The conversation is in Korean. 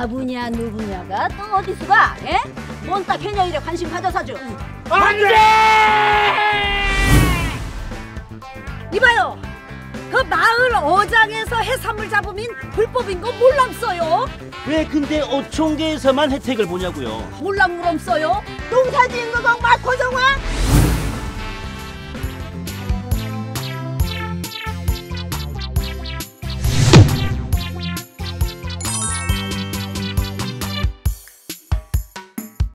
나부냐 누구냐가 또 어디서 가? 예? 뭔딱 해녀 일에 관심 가져사줘. 안돼! 이봐요. 그 마을 어장에서 해산물 잡으면 불법인 거 몰람써요? 왜 근데 어촌계에서만 혜택을 보냐고요? 몰람 물엄써요? 농사지은 거 막고정화?